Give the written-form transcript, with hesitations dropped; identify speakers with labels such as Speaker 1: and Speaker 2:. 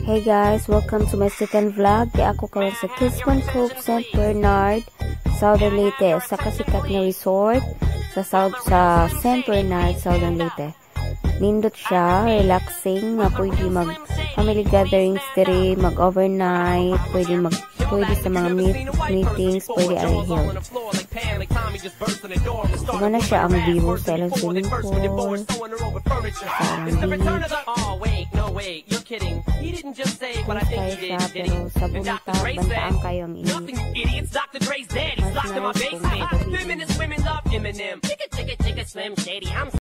Speaker 1: Hey guys, welcome to my second vlog. Di ako karon sa Kisman Cove, St. Bernard, Southern Leyte. Sa kasikat na resort sa St. Bernard, Southern Leyte. Nindot siya, relaxing, pwede mag family gatherings diri, mag overnight, pwede sa mga meetings, pwede ay hill. Diba na siya ang view sa ilang swimming pool, sa tayo siya, pero sa bunta, bantaan kayo ang init. Mas nice kung